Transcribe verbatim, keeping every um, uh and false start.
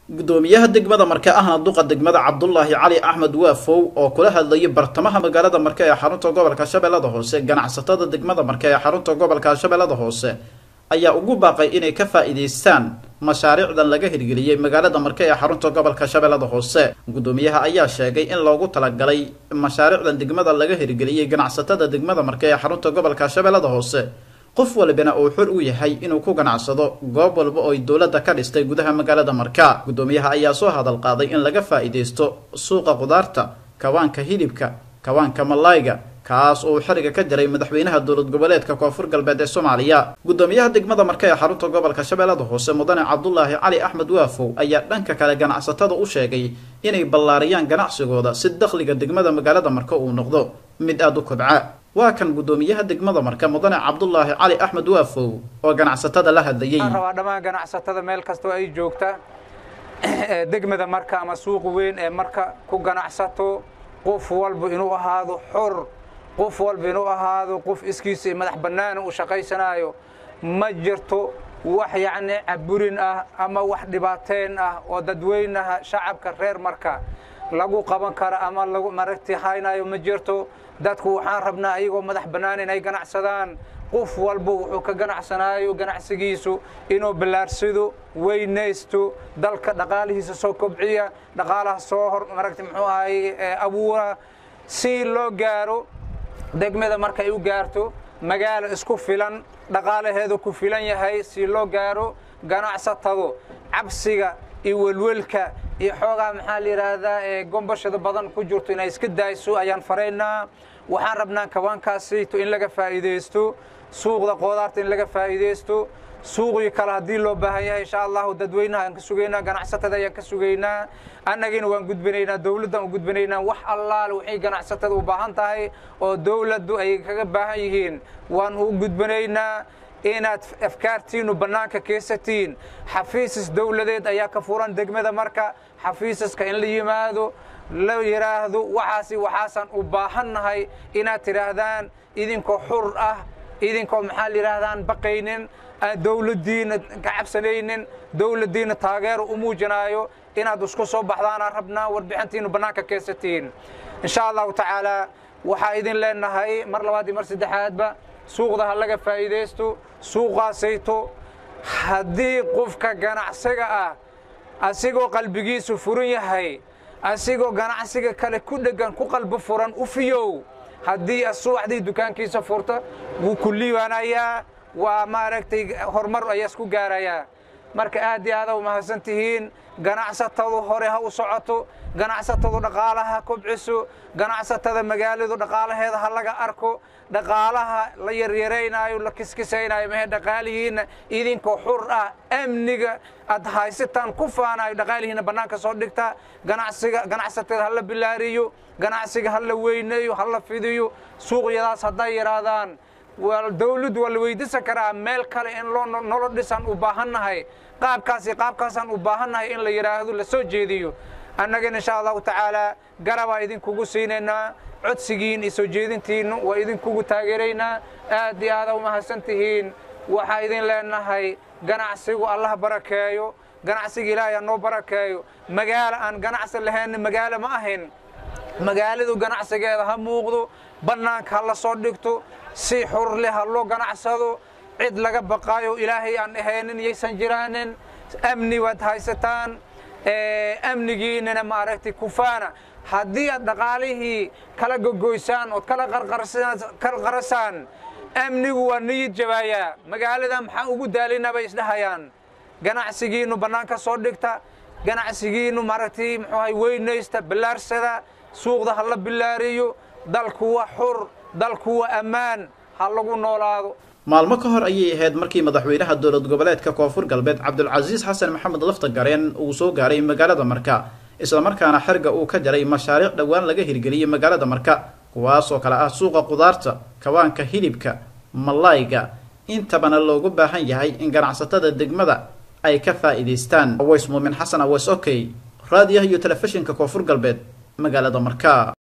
gudoomiyaha degmada Marka ahna duqa degmada Cabdullaahi Cali Axmed Waafow oo kula hadlayay bartamaha magaalada Marka ee xarunta gobolka Shabeellada Hoose ganacsatada degmada Marka ee xarunta gobolka Shabeellada Hoose ayaa ugu baaqay inay ka faa'iideystaan mashaariicdan laga hirgeliyay magaalada Marka ee xarunta gobolka Shabeellada Hoose gudoomiyaha ayaa sheegay in loogu talagalay mashaariicdan degmada laga hirgeliyay ganacsatada degmada Marka ee xarunta gobolka Shabeellada Hoose qof walbana uu xor u yahay inuu ku ganacsado goob walba oo dawladda ka dhistay gudaha magaalada Marka gudoomiyaha ayaa soo hadal qaaday in laga faa'iideysto suuqa qudaarta kawaanka hilibka kawaanka malayga kaas oo xiriga ka jiray madaxweynaha dowlad goboleedka Koonfur Galbeed ee Soomaaliya gudoomiyaha degmada Marka ee xarunta gobolka Shabeellada Hoose mudane Cabdullaahi Cali Axmed Waafow ayaa dhanka kale ganacsatada u sheegay inay ballaariyaan ganacsigooda si dakhliga degmada magaalada Marka uu noqdo mid aad u kobca waa kan gudoomiyaha degmada Marka mudane Cabdullaahi Cali Axmed Waafow oo ganacsatada la hadlayay raba dhamaan ganacsatada meel kasta ay joogta degmada Marka ama suuq weyn ee Marka ku ganacsato qof walba inuu ahaado xor qof walba inuu ahaado qof iskiisa madax bannaan u shaqaysanayo ma jirto wax yacni caburin ah ama wax dhibaateen ah oo dadweynaha shacabka reer Marka lagu qaban karo ama lagu maragti haynayo ma jirto dadku waxaan rabnaa ayagoo madax bannaan inay ganacsadaan qof walba wuxuu ka ganacsanayo ganacsigiisu inuu bilaarsado weynaysto dalka dhaqaalihiisa soo kobciya dhaqaalaha soo hor maragti muxuu ahay abuura si loo gaaro degmada Marka ay u gaarto magaalo isku filan dhaqaalaheedu ku filan yahay si loo gaaro ganacsatado cabsiga iyo welwelka iyo xoogaa maxaa la yiraahdaa ee gombashada badan ku jirto inay iska daayso ayaan fareynaa waxaan rabnaa kawaankaasi in laga faa'iideysto suuqda qudaarta in laga faa'iideysto suuqii kala hadii loo baahan yahay insha Allah dadweynaha aan ka sugeynaa ganacsatada ayaan ka sugeynaa annagina waan gudbinaynaa dawladda u gudbinaynaa wax allaal wixii ganacsatada u baahan tahay oo dawladdu ay kaga baahan yihiin waan u gudbinaynaa inaad afkaartiinu banaanka keesatiin xafiisas dawladeed ayaa ka furan degmada Marka xafiisaska in la yimaado la yiraahdo waxaasi waxaasan u baahanahay inaad tiraahdaan idinkoo xur ah idinkoo maxaa la yiraahdaan baqaynin dawladdiina ka cabsanaynin dawladdiina taageero u muujinayo inaad isku soo baxdaan rabnaa warbixintiinu banaanka keesatiin insha Allah ta'ala waxa idin leenahay mar labaad iyo mar saddexaadba suuqda laga faa'iideysto suuqaasayto haddii qofka ganacsiga ah asigoo qalbigiisu furan yahay asigoo ganacsiga kale ku dhagan ku qalbi furan u fiyow haddii suuqdii dukaankiisa furta wuu ku liibaanayaa waa maaragtay horumar ay isku gaaraya marka aad iyo aad u mahadsantihiin ganacsatadu hore ha u socoto ganacsatadu dhaqaalaha kobciso ganacsatada magaaladu dhaqaalaheeda ha laga arko dhaqaalaha la yaryareynayo la kiskisaynayo ma dhaqaalihiina idinkoo xur ah amniga ad haysataan ku faanayo dhaqaalihiina banaanka soo dhigta ganacsiga ganacsatada ha la bilaariyo ganacsiga ha la weyneeyo ha la fidiyo suuqyadaas haday yiraahdaan wal dawlad wal weydiisan karaa meel kale in loo nolol dhisan u baahanahay qaabkaasi qaabkaasan u baahanahay in la yiraahdo la soo jeediyo annaga insha Allah ta'ala garaba idin kugu siinayna codsigiin iyo soo jeedintiinu waa idin kugu taageeraynaa aad iyo aad u mahadsantihiin waxa idin leenahay ganacsigu Allah barakeeyo ganacsiga Ilaahay noo barakeeyo magaalo aan ganacsi lahayn magaalo ma ahayn magaaladu ganacsigeeda ha muuqdo banaanka la soo dhigto si xor leh loo ganacsado cid laga baqaayo Ilaahay aan ahaynin yeysan jiraanin amni wad haysataan ee amnigiina ma aragti kufaana haddii aad dhaqaalihii kala gogoysaan oo kala qarqarsan qarqarsan amnigu waa niyad jabaya magaalada maxaa ugu daalinaba isdhahayaan ganacsigiinu banaanka soo dhigta ganacsigiinu maragti muxuu hay weynaysta bilaarsada suuqda hal la bilaariyo dalku waa xor dalku waa amaan ha lagu noolaado maalmo ka hor ayay ahayd markii madaxweynaha dowlad goboleedka Koonfur Galbeed Cabdulcasiis Xasan Maxamed Laftagareen uu soo gaaray magaalada Marka isla markaana xirga uu ka jaray mashaariic dhawaan laga hirgeliyay magaalada Marka kuwaas oo kala ah suuqa qudaarta kawaanka hilibka malayga intabana loogu baahan yahay in ganacsatada degmada ay ka faa'iideystaan Aways Muumin Xasan Aways okay raadiyaha iyo telefishinka Koonfur Galbeed magaalada Marka.